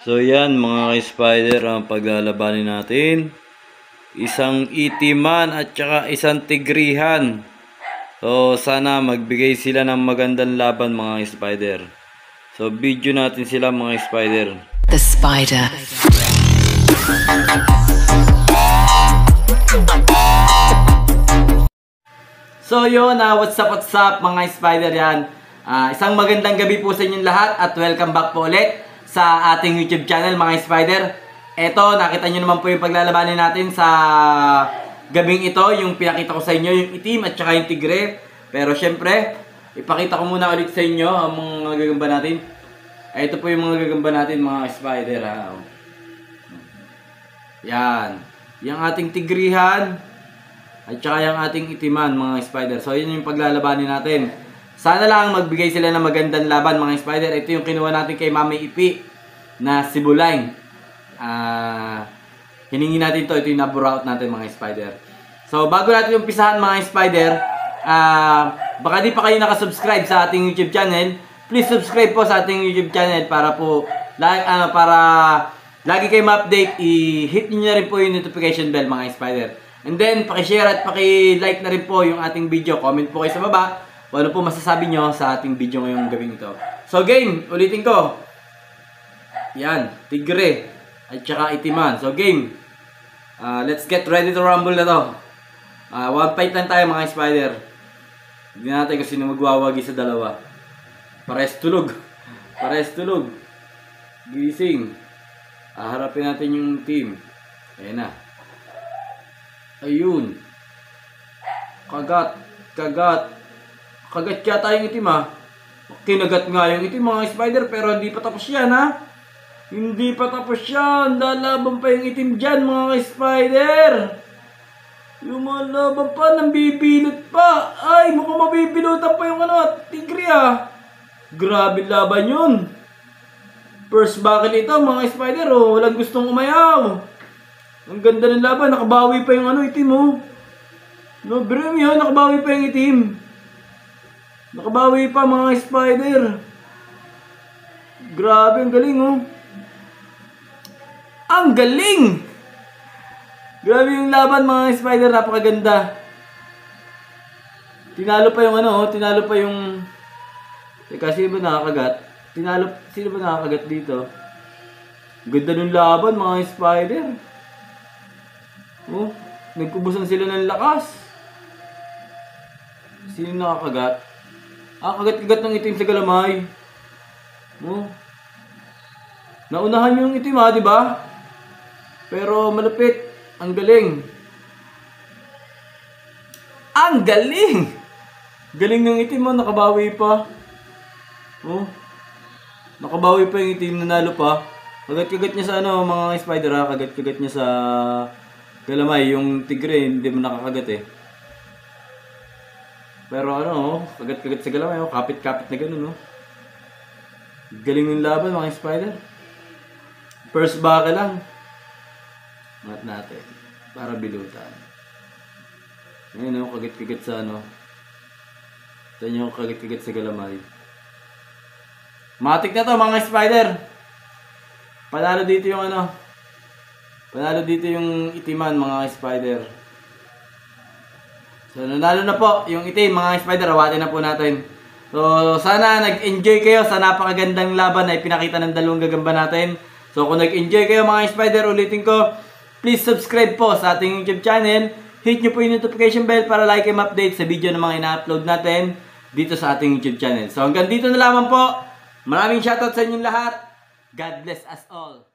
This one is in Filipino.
So yan mga spider ang paglalabanin natin. Isang itiman at saka isang tigrihan. So sana magbigay sila ng magandang laban mga spider. So video natin sila mga spider. The spider. So yun, what's up mga spider yan. Isang magandang gabi po sa inyong lahat at welcome back po ulit sa ating YouTube channel mga spider. Eto, nakita nyo naman po yung paglalabanin natin sa gabing ito. Yung pinakita ko sa inyo, yung itim at saka yung tigre. Pero syempre, ipakita ko muna ulit sa inyo ang mga gagamba natin. Ito po yung mga gagamba natin mga spider. Yan. Yung ating tigrihan at saka yung ating itiman mga spider. So yun yung paglalabanin natin. Sana lang magbigay sila ng magandang laban mga spider. Ito yung kinuha natin kay Mami Ipi na sibulay. Hiningi natin to. Ito yung naburaut natin mga spider. So bago natin umpisahan mga spider, baka di pa kayo nakasubscribe sa ating YouTube channel, please subscribe po sa ating YouTube channel para po para lagi kayo ma-update. I-hit niyo na rin po yung notification bell mga spider. And then paki-share at paki-like na rin po yung ating video. Comment po kayo sa baba kung ano po masasabi nyo sa ating video ngayong gabing ito. So game, ulitin ko. Yan, tigre at saka itiman. So game, let's get ready to rumble na to. One fight lang tayo mga spider. Hindi natin kung sino magwawagi sa dalawa. Pares tulog. Pares tulog. Gising. Harapin natin yung team. Ayan na. Ayun. Kagat. Kagat. Kagat yata yung itim Kinagat nga yung itim mga spider pero hindi pa tapos yan Hindi pa tapos yan. Lalaban pa yung itim dyan mga spider. Lumalaban pa. Nambibilot pa. Ay mukhang mabibilutan pa yung tigre Grabe laban yun. First battle ito mga spider walang gustong umayaw. Ang ganda ng laban. Nakabawi pa yung itim No bro yun. Nakabawi pa yung itim. Nakabawi pa mga spider. Grabe, ang galing Ang galing! Grabe yung laban mga spider, napakaganda. Tinalo pa yung tinalo pa yung teka, sino ba nakakagat? Sino ba nakakagat dito? Ganda ng laban mga spider. Nagkubusan sila ng lakas. Sino nakakagat? Kagat-kagat ng itim sa galamay. Naunahan yung itim di ba? Pero malupit. Ang galing. Ang galing! Galing ng itim nakabawi pa. Nakabawi pa yung itim, nanalo pa. Kagat-kagat niya sa mga spider kagat-kagat niya sa galamay. Yung tigre hindi mo nakakagat Pero kagat-kagat sa galamay kapit-kapit na ganun Galing yung laban mga spider. First baka lang. Mat natin para bilutan. Ngayon kagat-kagat sa Ito nyo kagat-kagat sa galamay. Matik na to mga spider. Panalo dito yung Panalo dito yung itiman mga spider. So, nanalo na po yung itim mga spider. Awatin na po natin. So, sana nag-enjoy kayo sa napakagandang laban na ipinakita ng dalawang gagamba natin. So, kung nag-enjoy kayo mga spider, ulitin ko, please subscribe po sa ating YouTube channel. Hit nyo po yung notification bell para like and update sa video na mga ina-upload natin dito sa ating YouTube channel. So, hanggang dito na lamang po. Maraming shoutout sa inyong lahat. God bless us all.